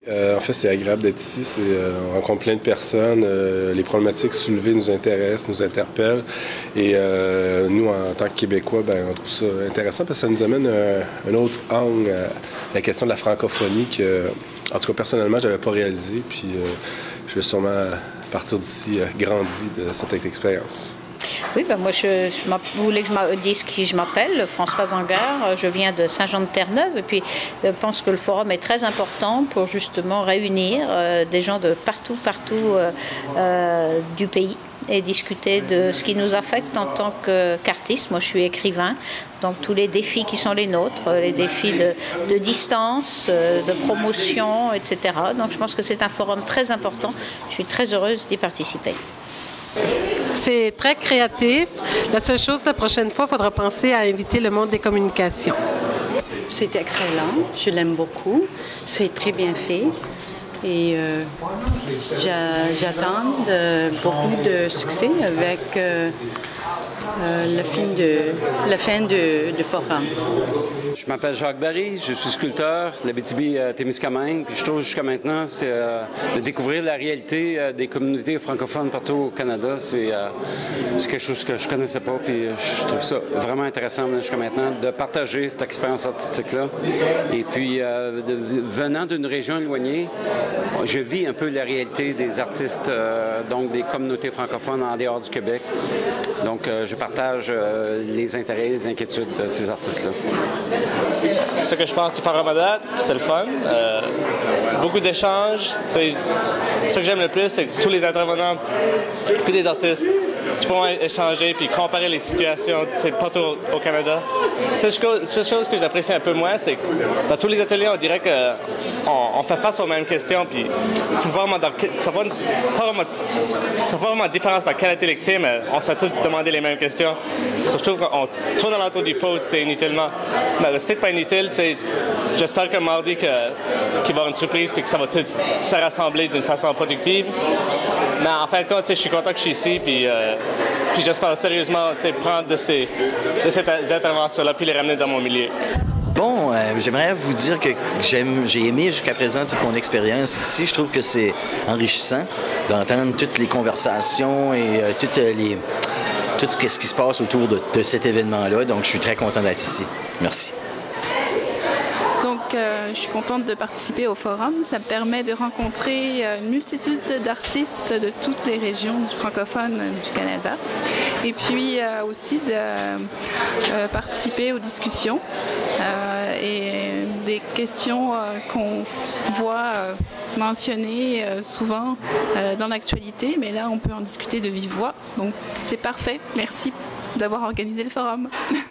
En fait, c'est agréable d'être ici. On rencontre plein de personnes. Les problématiques soulevées nous intéressent, nous interpellent. Et nous, en tant que Québécois, on trouve ça intéressant parce que ça nous amène un autre angle à la question de la francophonie que, en tout cas, personnellement, je n'avais pas réalisé. Puis je vais sûrement, à partir d'ici, grandi de cette expérience. Oui, moi, vous voulez que je dise qui je m'appelle, Françoise Angard, je viens de Saint-Jean-de-Terre-Neuve et puis je pense que le forum est très important pour justement réunir des gens de partout du pays et discuter de ce qui nous affecte en tant qu'artiste. Moi, je suis écrivain, donc tous les défis qui sont les nôtres, les défis de distance, de promotion, etc. Donc je pense que c'est un forum très important. Je suis très heureuse d'y participer. C'est très créatif. La seule chose, la prochaine fois, il faudra penser à inviter le monde des communications. C'est excellent. Je l'aime beaucoup. C'est très bien fait. Et j'attends beaucoup de succès avec la fin de forum. Je m'appelle Jacques Barry, je suis sculpteur de l'Abitibi-Témiscamingue. Puis je trouve jusqu'à maintenant, c'est de découvrir la réalité des communautés francophones partout au Canada. C'est quelque chose que je connaissais pas. Puis je trouve ça vraiment intéressant jusqu'à maintenant de partager cette expérience artistique-là. Et puis, venant d'une région éloignée, je vis un peu la réalité des artistes, donc des communautés francophones en dehors du Québec. Donc, je partage les intérêts et les inquiétudes de ces artistes-là. Ce que je pense du forum à date, c'est le fun. Beaucoup d'échanges. Ce que j'aime le plus, c'est que tous les intervenants puis les artistes, tu peux échanger puis comparer les situations partout au Canada. Seule chose que j'apprécie un peu moins, c'est que dans tous les ateliers, on dirait qu'on fait face aux mêmes questions. Puis c'est vraiment pas vraiment différence dans quelle activité, mais on se fait tous demander les mêmes questions. Je trouve qu'on tourne dans l'entour du pot inutilement. Mais c'est peut-être pas inutile. J'espère que mardi qu'il va y avoir une surprise et que ça va tout se rassembler d'une façon productive. Mais en fin de compte, je suis content que je suis ici. Puis j'espère sérieusement prendre de ces interventions-là puis les ramener dans mon milieu. Bon, j'aimerais vous dire que j'ai aimé jusqu'à présent toute mon expérience ici. Je trouve que c'est enrichissant d'entendre toutes les conversations et tout ce qui se passe autour de cet événement-là. Donc, je suis très content d'être ici. Merci. Donc, je suis contente de participer au forum. Ça me permet de rencontrer une multitude d'artistes de toutes les régions francophones du Canada. Et puis aussi de participer aux discussions et des questions qu'on voit mentionnées souvent dans l'actualité. Mais là, on peut en discuter de vive voix. Donc, c'est parfait. Merci d'avoir organisé le forum.